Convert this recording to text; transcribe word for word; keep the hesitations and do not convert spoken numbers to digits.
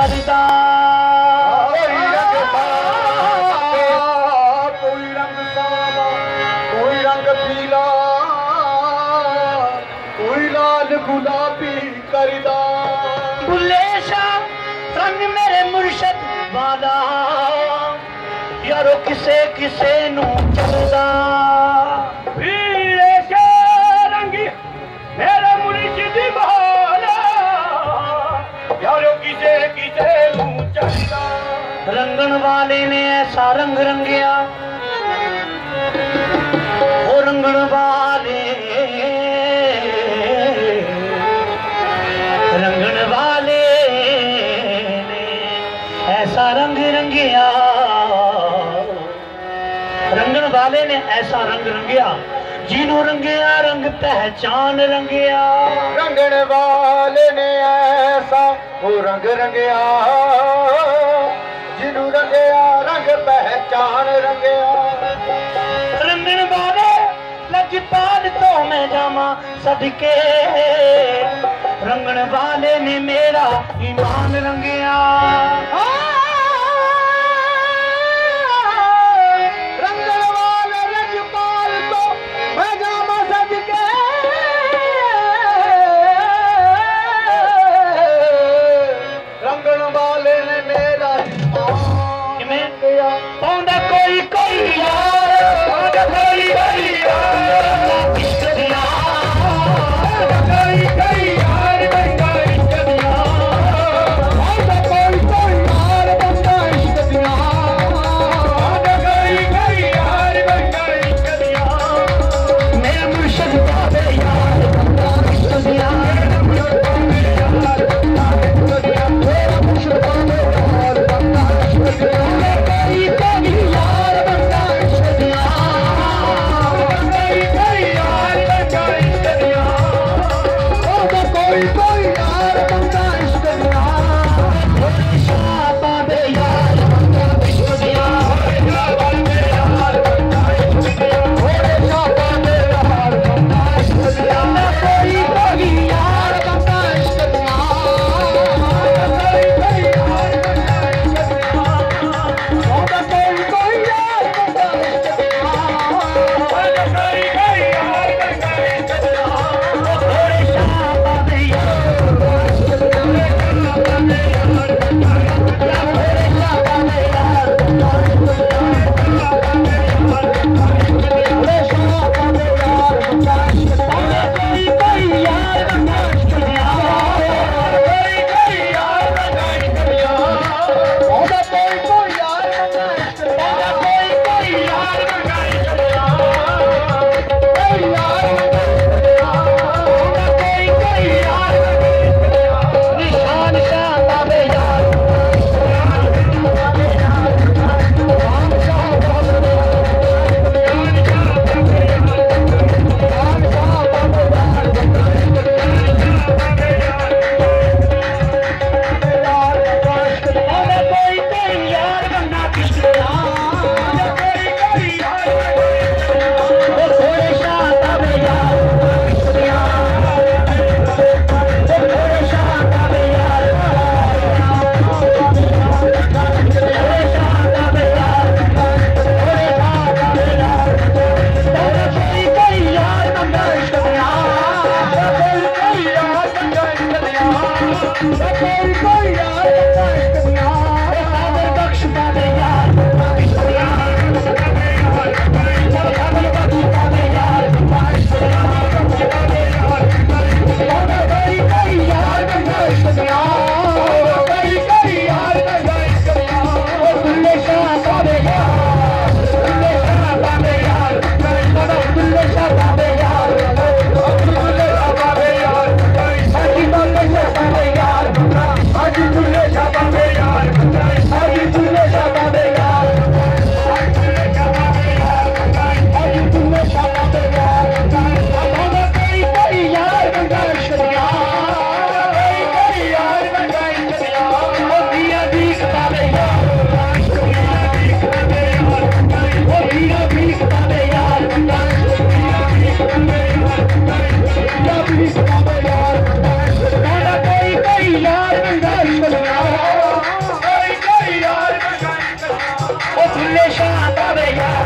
करदा। कोई रंग सावा, कोई रंग सावा, कोई रंग पीला, कोई लाल गुलाबी करदा। बुल्ले शाह रंग मेरे मुर्शद वाला यारो किसे किसे नू चलदा। पीले के रंग मेरे मुर्शिद वाला यारो किसे किसे नू चलदा। रंगन वाले ने ऐसा रंग रंगिया, वो रंगन वाले रंगन वाले ने ऐसा रंग रंगिया, रंगन वाले ने ऐसा रंग रंगिया, जिन्हों रंगिया रंग पहचान रंगिया। रंगन वाले ने ऐसा वो रंग रंगिया, जिन्हों रंगिया रंग पहचान रंगिया। रंगन वाले लजपाल तो मैं जामा सदके, रंगन वाले ने मेरा ईमान रंगिया। रंगन वाले लजपाल तो मैं जामा सदके, रंगन वाले ने मेरा ईमान रंगिया। पौंदा कोई कोई यार, पौंदा कोई कोई यार, इश्क दिया कोई कोई यार, कोई इश्क दिया। पौंदा कोई कोई यार, वे यार